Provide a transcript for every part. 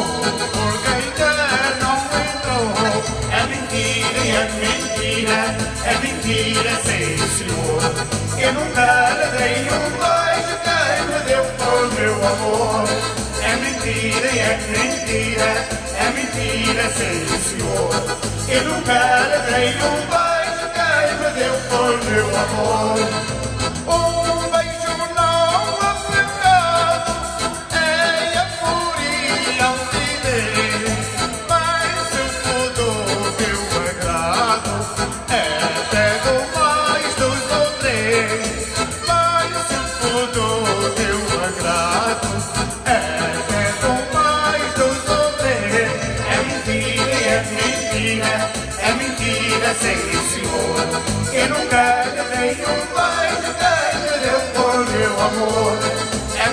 porque ainda não entrou. É mentira, é mentira, é mentira, sim senhor. Eu nunca lhe dei um beijo, quem me deu foi meu amor. É mentira, é mentira, sim senhor. Eu nunca lhe dei um beijo, quem me deu foi meu amor. Um beijo não afetado é a furia de Deus, mas se for do teu agrado é até do mais dois ou três. Mas se for do teu agrado é até do mais dois ou três. É mentira, sim senhor. Eu nunca lhe dei um beijo, quem me deu foi meu amor. É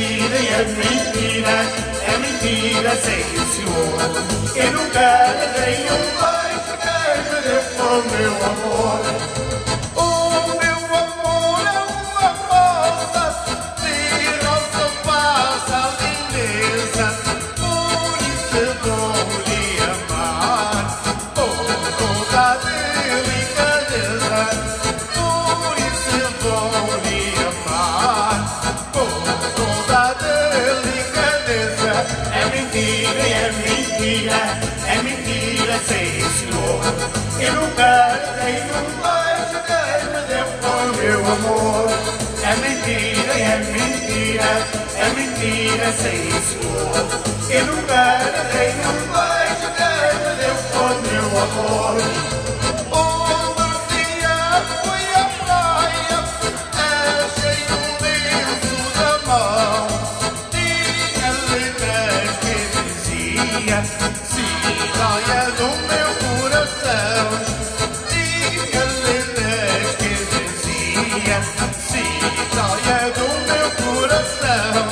mentira, sim senhor. Eu nunca lhe dei um beijo, quem me deu foi meu amor. O meu amor é uma rosa, de rosa passa a lindeza, por isso eu vou-lhe amar, com toda a delicadeza, por isso eu vou-lhe amar, com toda a delicadeza. É mentira, sim senhor. Eu nunca lhe dei um beijo, quem me deu foi meu amor. É mentira, sim senhor. Eu nunca lhe dei um beijo, quem me deu foi meu amor. Outro dia fui à praia, achei um lenço da mão, tinha letras que dizia cidade do meu coração. Tinha letras que dizia cidade do meu coração.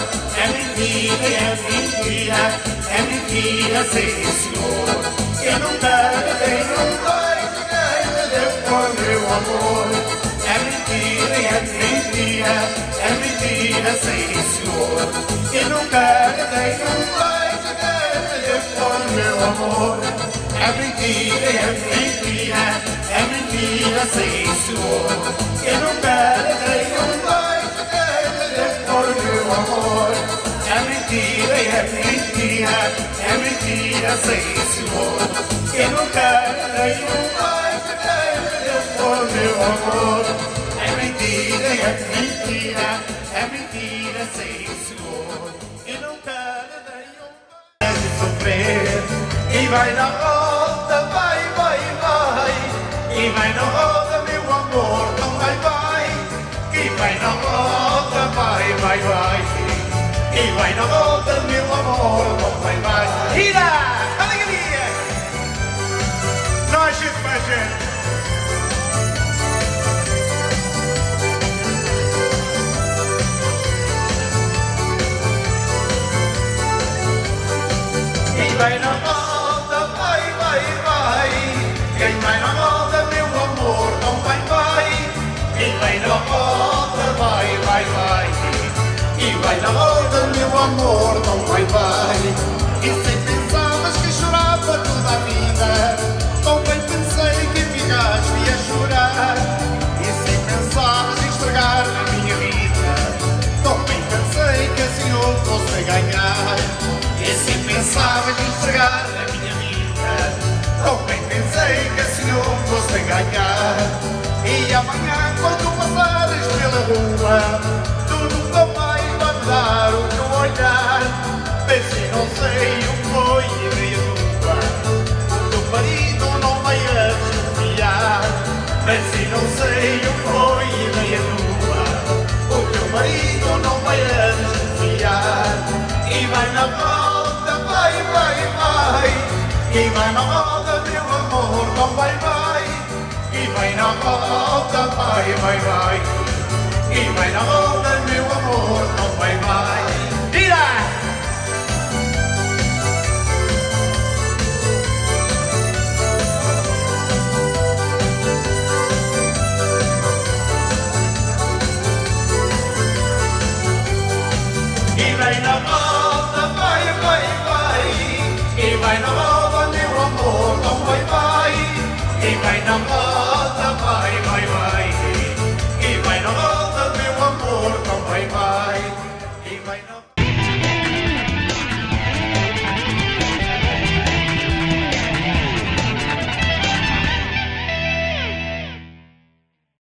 É mentira, sim senhor. Eu nunca lhe dei um beijo, quem me deu foi meu amor. É mentira, sim senhor. Eu nunca lhe dei um beijo, quem me deu foi meu amor. É mentira, sim senhor. Eu nunca lhe dei um beijo, quem me deu foi meu amor. É mentira, sim senhor. Eu nunca lhe dei um beijo, quem me deu foi meu amor. É mentira, sim senhor. Eu nunca lhe dei um beijo de sofrer. E vai na roda, vai. E vai na roda, meu amor, não vai. E vai na roda, vai. E vai na roda, meu amor, não vai. Ira! Alegria! Nós gente para gente. E vai na roda, vai. Quem vai na roda, meu amor, não vai. E vai na roda, vai. E vai na roda, meu amor, não vai. E sem pensavas que chorava toda a vida, tão bem pensei que ficaste a chorar. E sem pensavas em estragar a minha vida, tão bem pensei que assim eu fosse ganhar. E sem pensavas em estragar a minha vida, tão bem pensei que assim eu fosse ganhar. E amanhã quando passares pela rua, tu nunca mais vai me dar o teu olhar. Pensei, não sei o que foi ideia tua, o teu marido não vai a desconfiar. Pensei, não sei o que foi ideia tua, o teu marido não vai a desconfiar. E vai na roda, vai. E vai na roda, meu amor, não vai. E vai na roda, vai. E vai na roda, meu amor, não vai. Tira! E vai na roda, vai.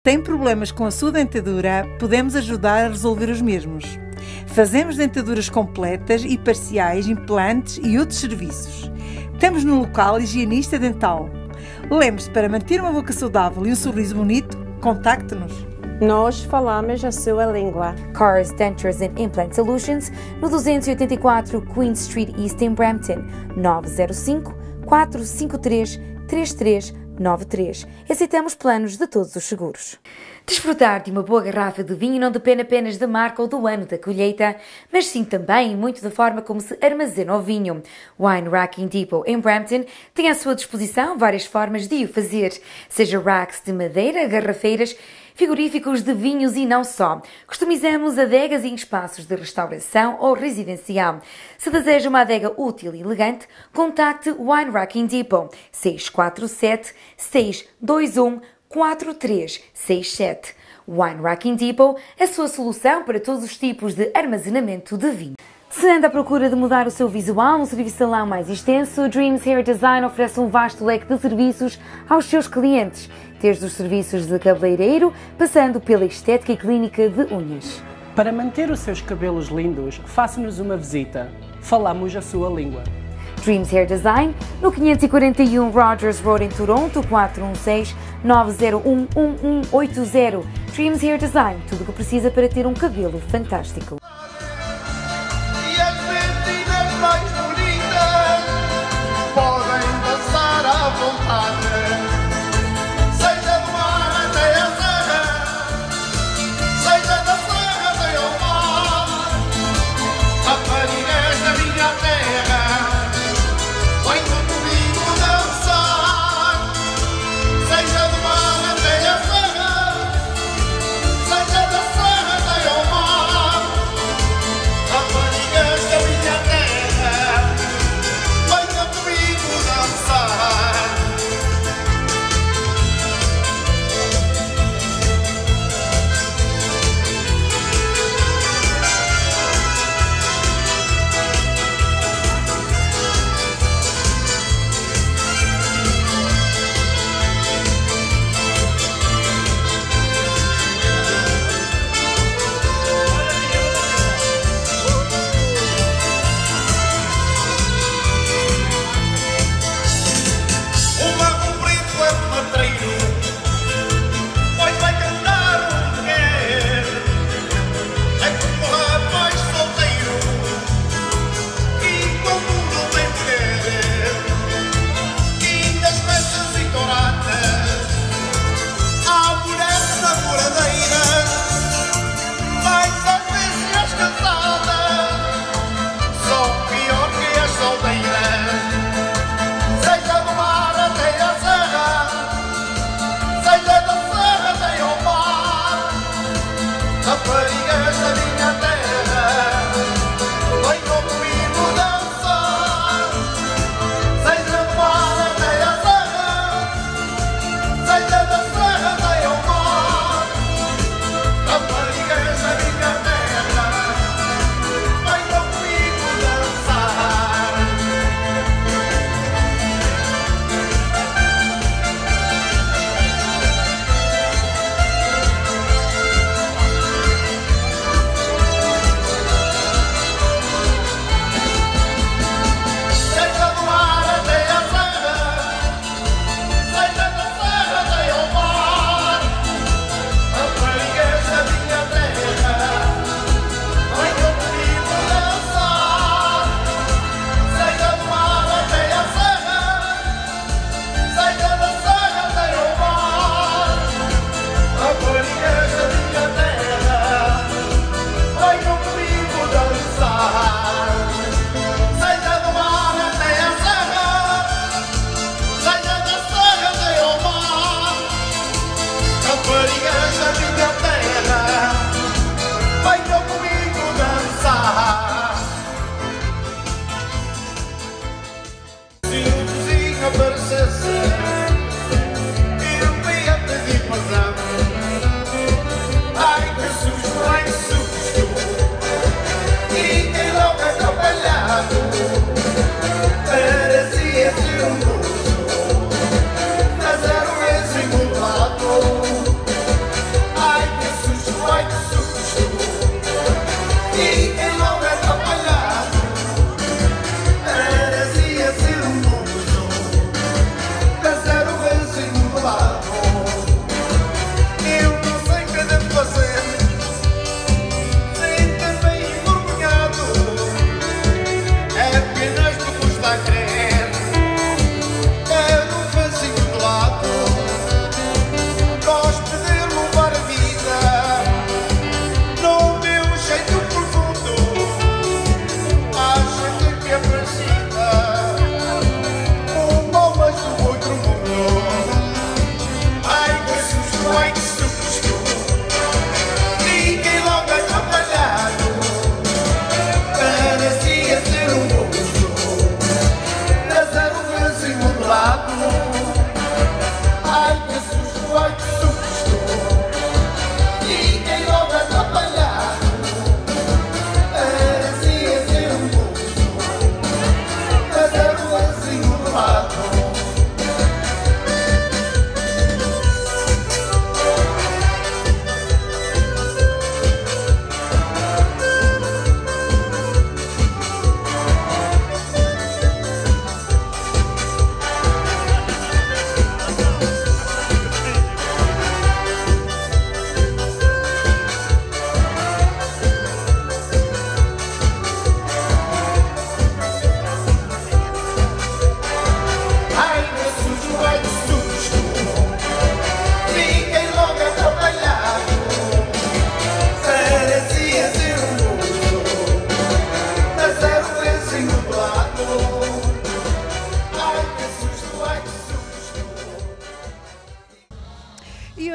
tem problemas com a sua dentadura, podemos ajudar a resolver os mesmos. Fazemos dentaduras completas e parciais, implantes e outros serviços. Estamos no local Higienista Dental. Lembre-se, para manter uma boca saudável e um sorriso bonito, contacte-nos. Nós falamos a sua língua. Cars Dentures and Implant Solutions, no 284 Queen Street East em Brampton, 905 453 3393. Aceitamos planos de todos os seguros. Desfrutar de uma boa garrafa de vinho não depende apenas da marca ou do ano da colheita, mas sim também muito da forma como se armazena o vinho. Wine Racking Depot em Brampton tem à sua disposição várias formas de o fazer, seja racks de madeira, garrafeiras, frigoríficos de vinhos e não só. Customizamos adegas em espaços de restauração ou residencial. Se deseja uma adega útil e elegante, contacte Wine Racking Depot 647 621 4367. Wine Racking Depot, a sua solução para todos os tipos de armazenamento de vinho. Se anda à procura de mudar o seu visual num serviço de salão mais extenso, Dreams Hair Design oferece um vasto leque de serviços aos seus clientes, desde os serviços de cabeleireiro, passando pela estética e clínica de unhas. Para manter os seus cabelos lindos, faça-nos uma visita. Falamos a sua língua. Dreams Hair Design, no 541 Rogers Road em Toronto, 416-901-1180. Dreams Hair Design, tudo o que precisa para ter um cabelo fantástico. E as mentiras mais bonitas podem dançar à vontade. Seja do mar até a serra, seja da serra até ao mar. Raparigas da minha terra, venham comigo dançar. Seja do mar até a serra, seja da serra até ao mar.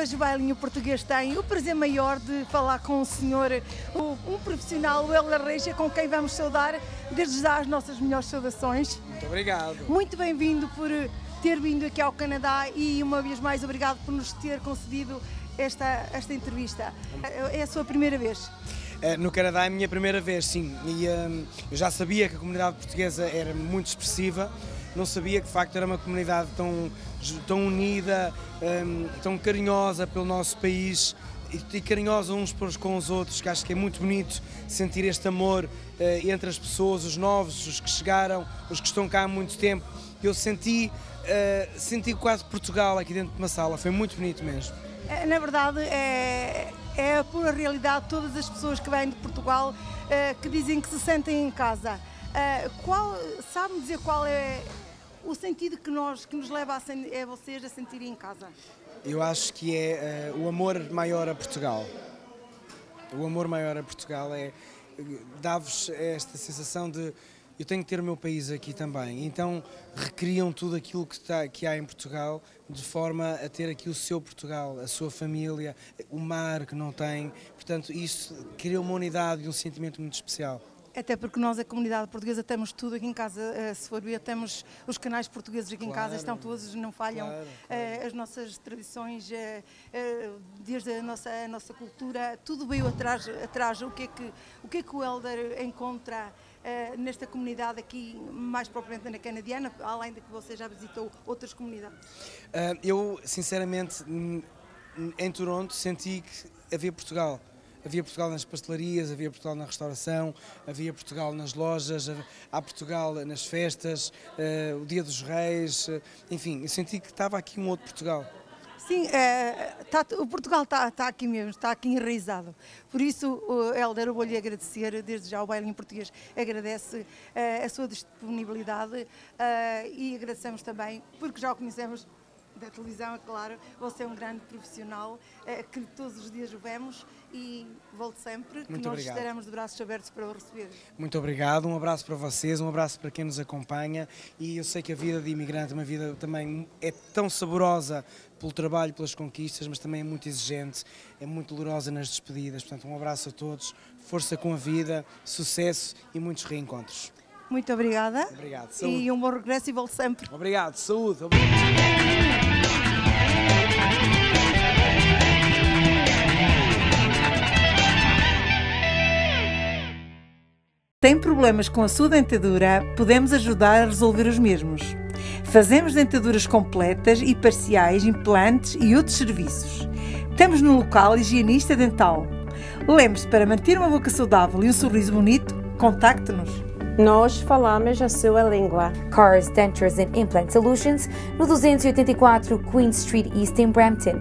hoje o Bailinho Português tem o prazer maior de falar com o senhor, um profissional, o Hélder Reis, com quem vamos saudar desde já as nossas melhores saudações. Muito obrigado. Muito bem-vindo por ter vindo aqui ao Canadá e uma vez mais obrigado por nos ter concedido esta entrevista. É a sua primeira vez? No Canadá é a minha primeira vez, sim. E eu já sabia que a comunidade portuguesa era muito expressiva, não sabia que de facto era uma comunidade tão unida, tão carinhosa pelo nosso país e carinhosa uns com os outros, que acho que é muito bonito sentir este amor entre as pessoas, os novos, os que chegaram, os que estão cá há muito tempo. Eu senti quase Portugal aqui dentro de uma sala, foi muito bonito mesmo. Na verdade, é a pura realidade, todas as pessoas que vêm de Portugal que dizem que se sentem em casa. Sabe-me dizer qual é o sentido que nos leva a vocês a sentirem em casa? Eu acho que é o amor maior a Portugal. O amor maior a Portugal dá-vos esta sensação de eu tenho que ter o meu país aqui também. Então recriam tudo aquilo que há em Portugal de forma a ter aqui o seu Portugal, a sua família, o mar que não tem. Portanto, isso cria uma unidade e um sentimento muito especial. Até porque nós, a comunidade portuguesa, temos tudo aqui em casa, se for ver, temos os canais portugueses aqui em casa, estão todos, não falham, as nossas tradições, desde a nossa cultura, tudo veio atrás. O que é que o Hélder encontra nesta comunidade aqui, mais propriamente na canadiana, além de que você já visitou outras comunidades? Eu, sinceramente, em Toronto, senti que havia Portugal. Havia Portugal nas pastelarias, havia Portugal na restauração, havia Portugal nas lojas, há Portugal nas festas, o Dia dos Reis, enfim, eu senti que estava aqui um outro Portugal. Sim, o Portugal está aqui mesmo, está aqui enraizado. Por isso, Hélder, eu vou-lhe agradecer, desde já o Bailinho Português agradece a sua disponibilidade e agradecemos também, porque já o conhecemos da televisão, é claro, você é um grande profissional, que todos os dias o vemos e volte sempre, que nós estaremos de braços abertos para o receber. Muito obrigado, um abraço para vocês, um abraço para quem nos acompanha e eu sei que a vida de imigrante, uma vida também é tão saborosa pelo trabalho, pelas conquistas, mas também é muito exigente, é muito dolorosa nas despedidas, portanto um abraço a todos, força com a vida, sucesso e muitos reencontros. Muito obrigada. Obrigado, saúde. E um bom regresso e volte sempre. Obrigado, saúde. Tem problemas com a sua dentadura? Podemos ajudar a resolver os mesmos. Fazemos dentaduras completas e parciais, implantes e outros serviços. Estamos no local Higienista Dental. Lembre-se, para manter uma boca saudável e um sorriso bonito, contacte-nos. Nós falamos a sua língua. Cars, Dentures and Implant Solutions, no 284 Queen Street East em Brampton,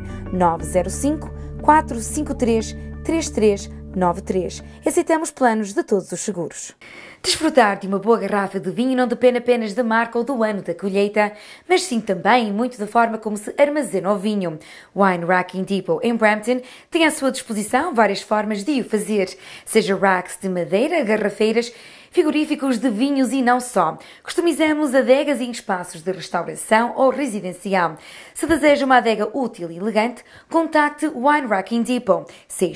905-453-3393. Aceitamos planos de todos os seguros. Desfrutar de uma boa garrafa de vinho não depende apenas da marca ou do ano da colheita, mas sim também muito da forma como se armazena o vinho. Wine Racking Depot em Brampton tem à sua disposição várias formas de o fazer, seja racks de madeira, garrafeiras, frigoríficos de vinhos e não só. Customizamos adegas em espaços de restauração ou residencial. Se deseja uma adega útil e elegante, contacte Wine Racking Depot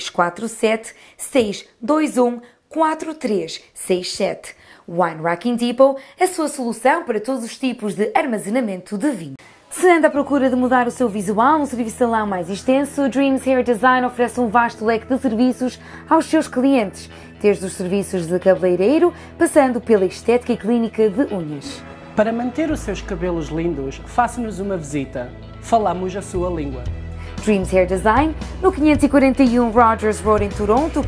647-621-4367. Wine Racking Depot, a sua solução para todos os tipos de armazenamento de vinho. Se anda à procura de mudar o seu visual, um serviço de salão mais extenso, Dreams Hair Design oferece um vasto leque de serviços aos seus clientes, desde os serviços de cabeleireiro, passando pela estética e clínica de unhas. Para manter os seus cabelos lindos, faça-nos uma visita. Falamos a sua língua. Dreams Hair Design, no 541 Rogers Road em Toronto,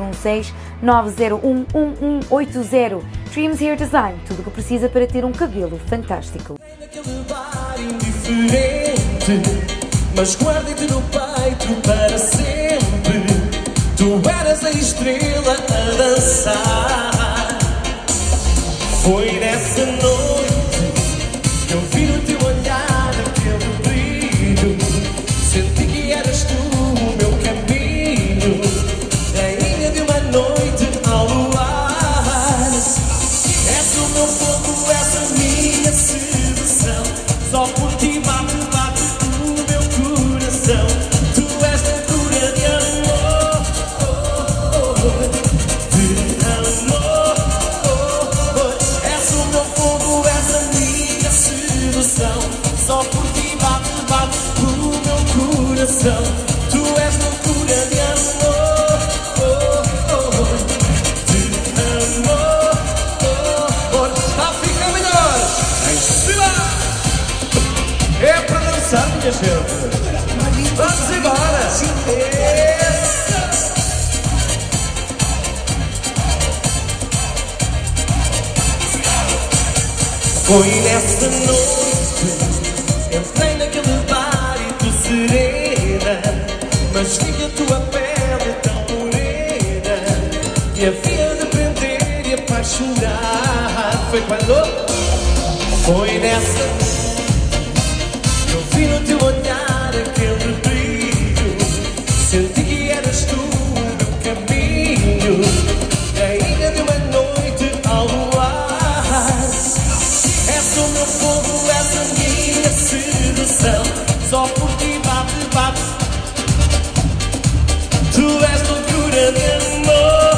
416-901-1180. Dreams Hair Design, tudo o que precisa para ter um cabelo fantástico. Mas guardem-te no peito para sempre. Tu eras a estrela a dançar. Foi nessa noite que eu vi no teu olhar aquele brilho. Senti que eras tu o meu caminho, rainha de uma noite ao luar. És o meu fogo, és a minha sedução. Só por ti bate o meu coração. Tu Só por ti bate, bate o meu coração. Tu és loucura de amor, de amor. Tá, fica melhor. Em cima. É para dançar, minha gente. Vamos embora. Foi nessa noite, entrei naquele bar e tu serena, mas vi a tua pele tão morena, e havia de prender e apaixonar. Foi quando? Foi nessa, eu vi no teu olhar aquele brilho, senti que eras tu o meu caminho, rainha de uma noite ao luar. És o meu fogo, és a minha sedução. Só por ti bate, bate. Tu és loucura de amor,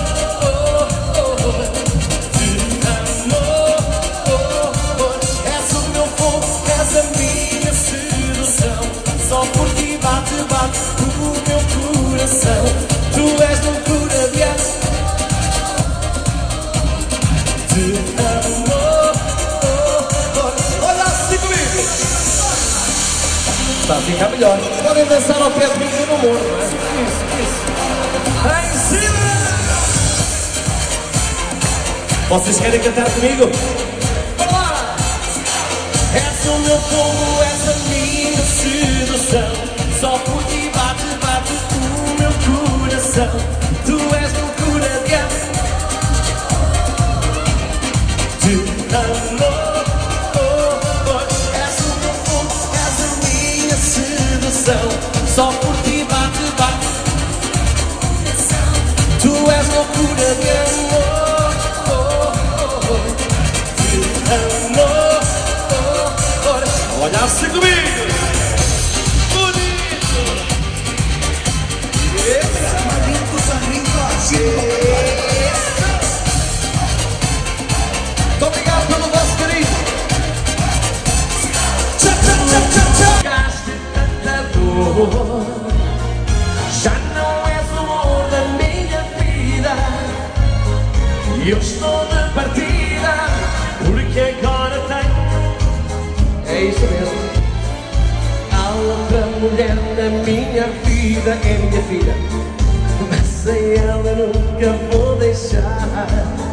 de amor. És o meu fogo, és a minha sedução. Só por ti bate, bate o meu coração. Tu és loucura de amor, de amor. Está a ficar melhor. Podem dançar ao pé de mim que eu não morro, não é? Isso. Em cima! Vocês querem cantar comigo? Vamos lá! És o meu fogo, és a minha sedução. Só por ti bate, bate o meu coração. Tu és loucura de amor, de amor. Só por ti bate, bate. Tu és loucura de amor, de amor. Olha assim comigo, bonito. Muito obrigado pelo vosso carinho. Tchau, tchau, tchau, tchau, tchau. Já não és o amor da minha vida, e eu estou de partida, porque agora tenho. É isso mesmo. Há outra mulher na minha vida, é minha filha, mas sem ela nunca vou deixar.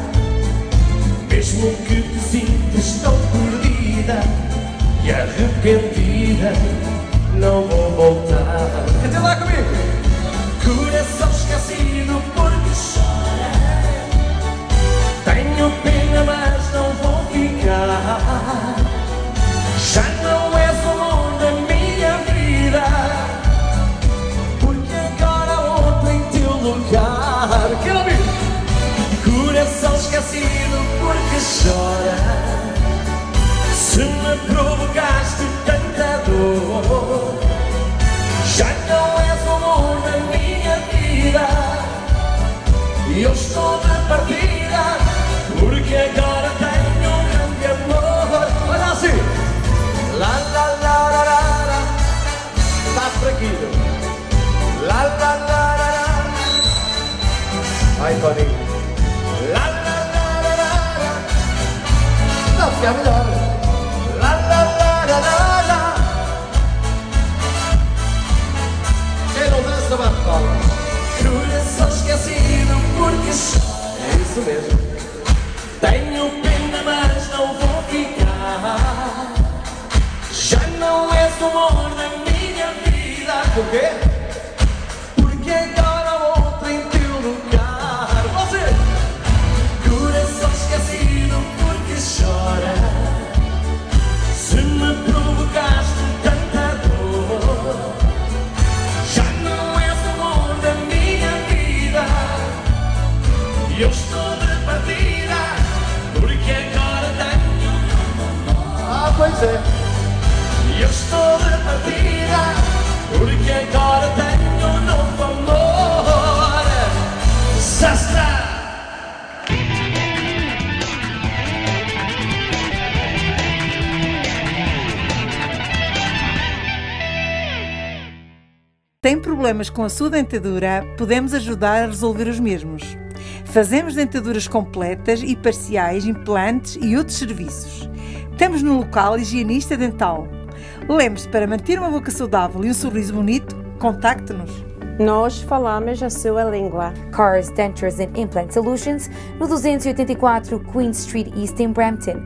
Mesmo que te sintas tão perdida e arrependida, não vou voltar. Cante lá comigo. Coração esquecido porque chora. Tenho pena, mas não vou ficar. Já não és o amor da minha vida, porque agora outro em teu lugar. Quero ouvir. Coração esquecido porque chora. Se me provocaste tanta dor, já não és o amor da minha vida, e eu estou de partida, porque agora tenho um grande amor. Olha assim. La la la la la la. Está fraquinho. La la la la la. Ai, Toninho. La la la la la. Está a ficar melhor. La la la la la la. Quem não dança bate palmas. Coração esquecido porque chora. É isso mesmo. Tenho pena, mas não vou ficar. Já não és o amor da minha vida. Por quê? Porque agora outro em teu lugar. Você! Coração esquecido porque chora. Se me provocaste tanta dor, já não és o amor da minha vida, e eu estou de partida, porque agora tenho um amor. Ah, pois é. E eu estou de partida, porque agora tenho um novo amor. Já está. Tem problemas com a sua dentadura? Podemos ajudar a resolver os mesmos. Fazemos dentaduras completas e parciais, implantes e outros serviços. Estamos no local Higienista Dental. Lembre-se, para manter uma boca saudável e um sorriso bonito, contacte-nos. Nós falamos a sua língua. Cars Dentures and Implant Solutions, no 284 Queen Street East em Brampton,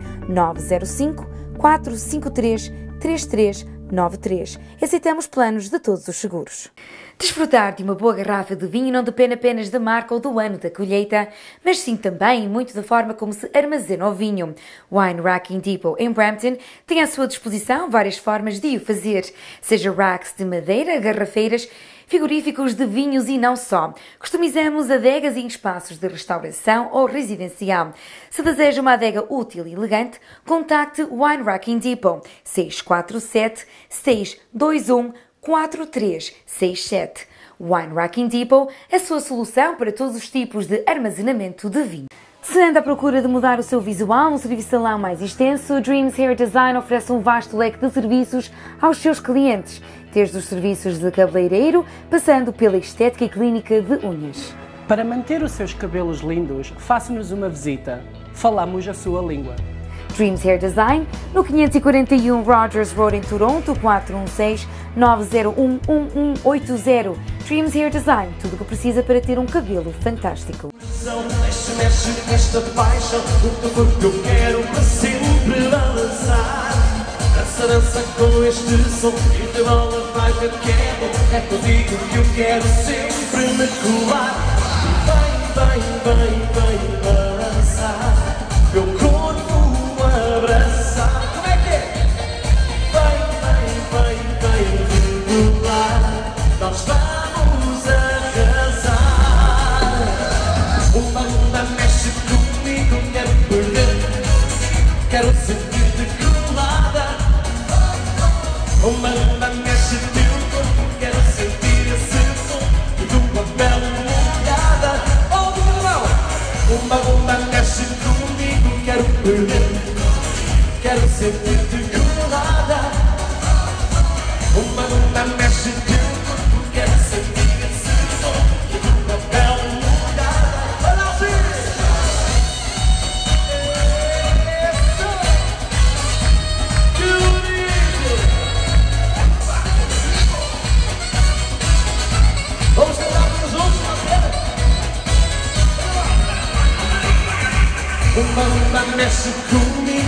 905-453-3393. Aceitamos planos de todos os seguros. Desfrutar de uma boa garrafa de vinho não depende apenas da marca ou do ano da colheita, mas sim também muito da forma como se armazena o vinho. Wine Racking Depot em Brampton tem à sua disposição várias formas de o fazer, seja racks de madeira, garrafeiras, frigoríficos de vinhos e não só. Customizamos adegas em espaços de restauração ou residencial. Se deseja uma adega útil e elegante, contacte Wine Racking Depot 647-621-4367. Wine Racking Depot, a sua solução para todos os tipos de armazenamento de vinho. Se anda à procura de mudar o seu visual, um serviço salão mais extenso, Dreams Hair Design oferece um vasto leque de serviços aos seus clientes, desde os serviços de cabeleireiro, passando pela estética e clínica de unhas. Para manter os seus cabelos lindos, faça-nos uma visita. Falamos a sua língua. Dreams Hair Design, no 541 Rogers Road em Toronto, 416-901-1180. Dreams Hair Design, tudo o que precisa para ter um cabelo fantástico. Mexe esta paixão, o teu corpo eu quero para sempre balançar. Dança com este som e te bola vai ver que é bom. É contigo que eu quero sempre me colar. Vem balançar, meu corpo abraçar. Como é que é? Vem regular, nós vamos arrasar. Uma mexe comigo, quero perder, quero sentir-te colada. Uma mexe teu corpo, quero sentir esse som de tua pele molhada. Oh, não! Uma mexe comigo, quero perder, quero sentir-te colada. Uma mexe teu corpo, quero sentir esse som de tua pele molhada. Olha assim! Vamos cantar todos juntos, uma cena. Uma mexe comigo.